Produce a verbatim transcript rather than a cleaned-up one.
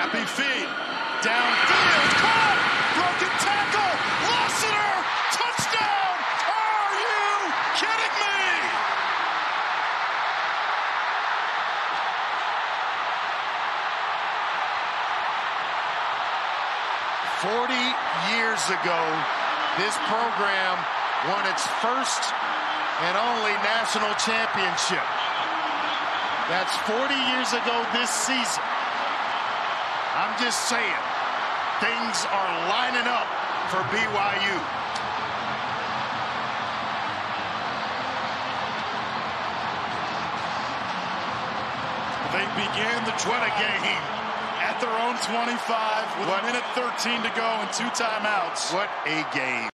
Happy feet. Downfield. Caught. Broken tackle. Lassiter. Touchdown. Are you kidding me? Forty years ago, this program won its first and only national championship. That's forty years ago this season. I'm just saying, things are lining up for B Y U. They began the what a game at their own twenty-five with what? a minute thirteen to go and two timeouts. What a game.